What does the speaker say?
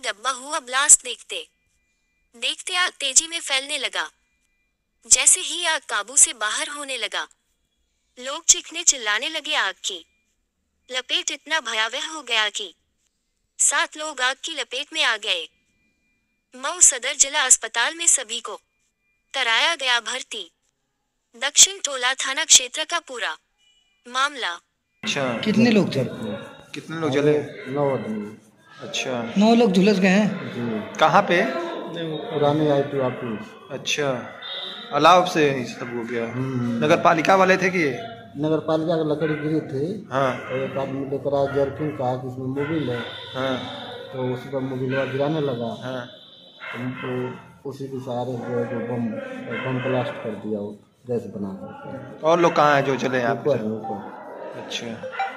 डब्बा हुआ ब्लास्ट देखते देखते आग तेजी में फैलने लगा। जैसे ही आग काबू से बाहर होने लगा, लोग चीखने चिल्लाने लगे। आग की लपेट इतना भयावह हो गया कि 7 लोग आग की लपेट में आ गए। मऊ सदर जिला अस्पताल में सभी को कराया गया भर्ती। दक्षिण टोला थाना क्षेत्र का पूरा मामला। अच्छा, कितने लोग थे? कितने लोग जले? 9 आदमी। अच्छा, 9 लोग झुलस गए हैं। जी। कहाँ पे? पुराने आईटी ऑफिस। अच्छा, अलाव से ये सब हो गया। नगर पालिका वाले थे कि? नगर पालिका की लकड़ी गिरी थी। हाँ। तो एक आदमी लेकर आया जर्किन, कहा कि इसमें मोबिल है। हाँ। तो उस पर मोबिल गिराने लगा। हाँ। तो उसी के सहारे जो है बम ब्लास्ट कर दिया, वो गैस बना कर। और लोग कहाँ हैं जो जले यहाँ पे? ऊपर। अच्छा।